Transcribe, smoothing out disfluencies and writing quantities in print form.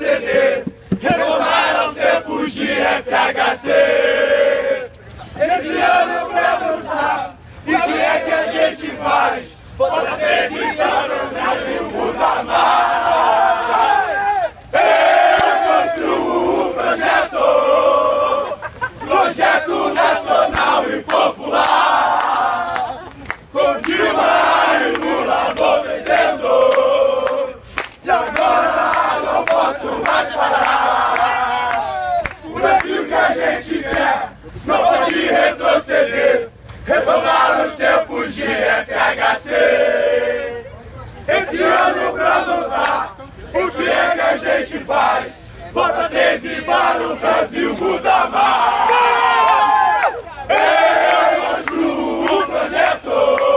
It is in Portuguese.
retroceder, retornar aos tempos de FHC. Esse ano pra dançar, o que é que a gente faz? Bota 13 para o Brasil muda mais. Eu construo um projeto nacional e popular. Com Dilma e Lula vou vencendo, e agora não posso mais parar. O Brasil que a gente quer não pode retroceder, retornar aos tempos de FHC. Esse ano pra dançar, o que é que a gente faz? Bota 13 para o Brasil muda mais.